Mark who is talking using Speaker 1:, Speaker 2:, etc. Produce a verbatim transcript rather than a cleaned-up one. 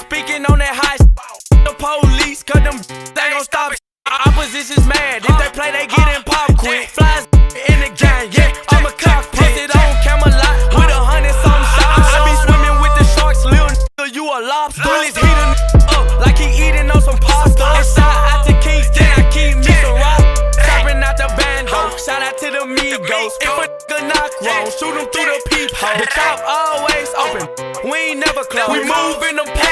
Speaker 1: speaking on that high the police, cause them they gon' stop. Opposition's mad, if they play they get in pop quick. Flies in the gang, yeah, I'm a cockpit. Posted on Camelot with a hundred some shots. I be swimming with the sharks, little nigga, you a lobster. Bullets heat a up like he eating on some pasta. Inside out to Kingston, I keep me some rock. Chopping out the bando, shout out to the Migos. If a nigga knock wrong, shoot him through the peephole. The top always open, we ain't never close. We move in the